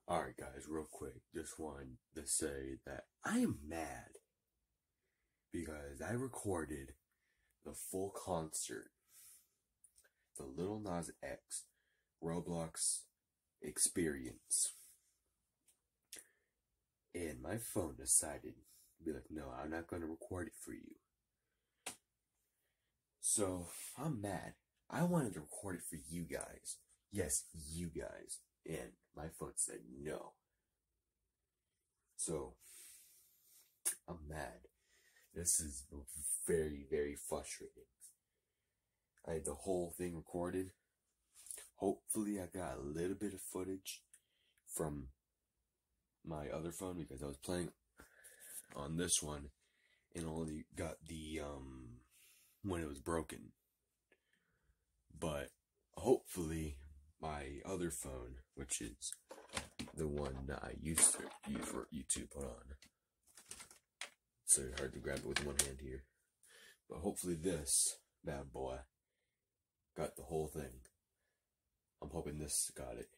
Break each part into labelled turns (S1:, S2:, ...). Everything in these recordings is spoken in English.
S1: Alright, guys, real quick, just wanted to say that I am mad because I recorded the full concert, the Lil Nas X Roblox experience, and my phone decided to be like, no, I'm not going to record it for you. So, I'm mad. I wanted to record it for you guys. Yes, you guys. And my phone said no. So, I'm mad. This is very, very frustrating. I had the whole thing recorded. Hopefully I got a little bit of footage from my other phone because I was playing on this one and only got the when it was broken. But hopefully my other phone, which is the one that I used to use for YouTube, hold on. It's so hard to grab it with one hand here. But hopefully this bad boy got the whole thing. I'm hoping this got it.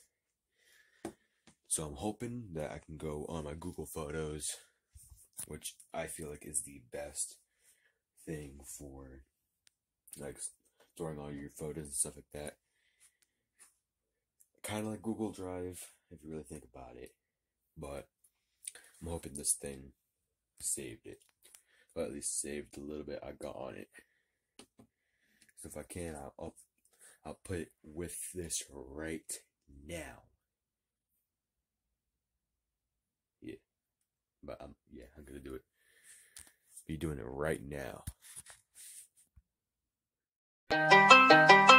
S1: So I'm hoping that I can go on my Google Photos, which I feel like is the best thing for like storing all your photos and stuff like that. Kind of like Google Drive, if you really think about it. But I'm hoping this thing saved it. Or at least saved a little bit I got on it. So if I can, I'll put it with this right now. Yeah. But I'm gonna do it. Be doing it right now.